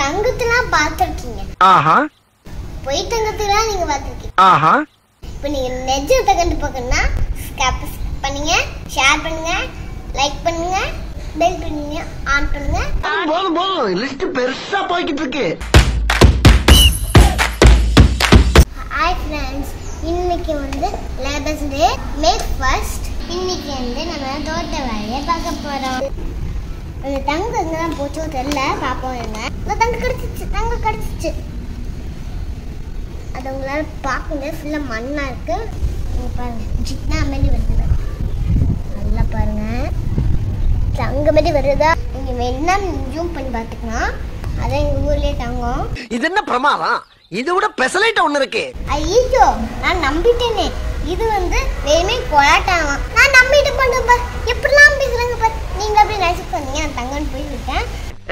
தங்கத்தெல்லாம் பார்த்திருக்கீங்க. ஆஹா. பொய் தங்கத்தெல்லாம் நீங்க பார்த்திருக்கீங்க. ஆஹா. இப்போ நீங்க நிஜத்தை கண்டு பார்க்கணும்னா சப்ஸ்கிரைப் பண்ணுங்க, ஷேர் பண்ணுங்க, லைக் பண்ணுங்க, பெல் பண்ணுங்க, ஆன் பண்ணுங்க. போதும் லிஸ்ட் பெருசா போய்கிட்டு இருக்கு. ஹாய் ஃப்ரெண்ட்ஸ், இன்னைக்கு வந்து லேபர்ஸ் டே, மே 1. இன்னைக்கு வந்து நம்ம தோட்ட வேலையை பார்க்க போறோம். அந்த தங்கம் எங்கதான் போச்சோ தெரியல, பார்ப்போம். என்ன தங்கம் கிடைச்சிச்சு. அது உங்களால பார்க்க முடியாது, ஃபுல்லாக மண்ணா இருக்கு. பாருங்க, ஜிட்னா மாதிரி வருது. நல்லா பாருங்க, தங்க மாதிரி வருதா? நீங்க வேணா ஜூம் பண்ணி பார்த்துக்கலாம். அதான் எங்க ஊர்லயே தங்கம். இது என்ன பிரமாதம்? இது விட பெசலைட் ஒண்ணு இருக்கு. ஐயோ, நான் நம்பிட்டேனே. இது வந்து வேணுமே கொலாட்டாமா. நான் நம்பிட்டு பண்ணப்ப எப்படிலாம் பேசுறாங்க பாரு. நீங்க அப்படியே நினைச்சு பண்ணீங்க, நான் தங்கன்னு போய் விட்டேன்.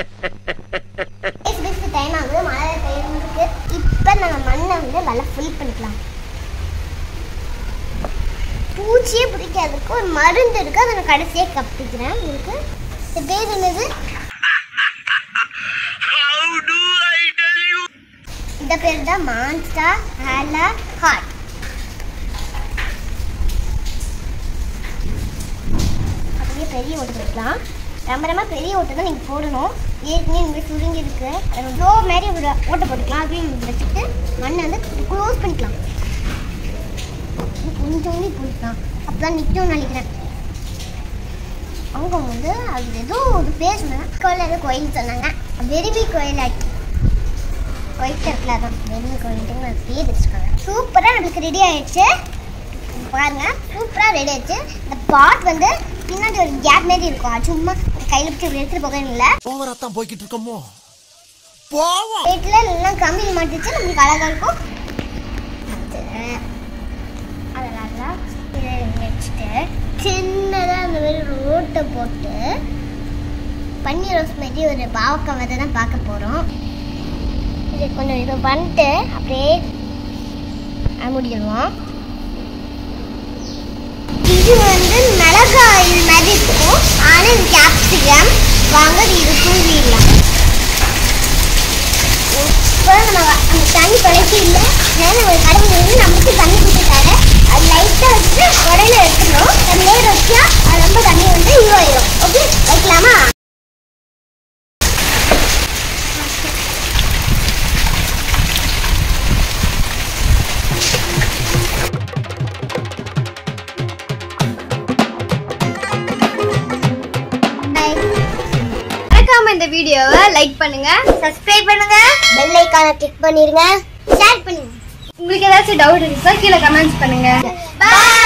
டைம் ஆகுது, மழை பெய்யுறதுக்கு. இப்ப நம்ம மண்ணை வந்து நல்லா ஃபில் பண்ணிக்கலாம். பூச்சியே பிடிக்காதுக்கு ஒரு மருந்து இருக்கு, அதை நான் கடைசியே கப்பிக்கிறேன். உங்களுக்கு இந்த பேர் என்னது? இந்த பேர் தான் மான்ஸ்டர் ஹேலா ஹார்ட். அப்படியே பெரிய ஓட்டு வைக்கலாம். ரொம்ப பெரிய ஓட்டை தான் நீங்கள் போடணும். ஏற்கனவே இந்த சுருங்கி இருக்கு, லோ மாதிரி ஒரு ஓட்டை போட்டுக்கலாம். அப்படின்னு வச்சுட்டு மண்ணை வந்து க்ளோஸ் பண்ணிக்கலாம். கொஞ்சம் போட்டுக்கலாம், அப்பதான் நிற்கும் நினைக்கிறேன். அவங்க வந்து அது ஏதோ ஒரு பேர் சொன்னாங்க, கோயில் சொன்னாங்க. வெரிபி கோயில் ஆக்கி ஒயிட் இருக்குல்ல, அதான் வெரிபி கோயில்ட்டுன்னு ஒரு பேர் வச்சுருக்காங்க. சூப்பராக நம்மளுக்கு ரெடி ஆயிடுச்சு. பாருங்க, சூப்பராக ரெடி ஆயிடுச்சு. இந்த பாட் வந்து பின்னாடி ஒரு கேப் மாதிரி இருக்கும். சும்மா கையில் பிடிச்சி எடுத்துட்டு போக இல்லை, ஓவராத்தான் போய்கிட்டு இருக்கோமோ. வீட்டில் எல்லாம் கம்பி மாட்டிச்சு, நம்மளுக்கு அழகாக இருக்கும். அதனால இதை வச்சுட்டு சின்னதாக அந்த மாதிரி ரோட்டை போட்டு பன்னீர் ரோஸ் மாதிரி ஒரு பாவக்காய் விதை தான் பார்க்க போகிறோம். இது கொஞ்சம் இது பண்ணிட்டு அப்படியே முடிஞ்சிடுவோம். இது வந்து மிளகாய் மாதிரி இருக்கும், ஆனால் இது கேப்சிகம். வாங்க இது தூவிடலாம். இப்போ நம்ம அந்த தண்ணி தொலைச்சி இல்லை, நம்ம கடவுள் வந்து நமக்கு தண்ணி கொடுத்துட்டாரு. அது லைட்டாக வச்சுட்டு உடனே எடுத்துக்கணும். தண்ணியே வச்சா அது ரொம்ப தண்ணி வந்து இதுவாயிடும். ஓகே, வைக்கலாமா? இந்த வீடியோவை லைக் பண்ணுங்க, சப்ஸ்கிரைப் பண்ணுங்க, பெல் ஐகானை கிளிக் பண்ணிருங்க, ஷேர் பண்ணுங்க. உங்களுக்கு ஏதாச்சும் டவுட் இருந்தா கீழே கமெண்ட்ஸ் பண்ணுங்க. பை.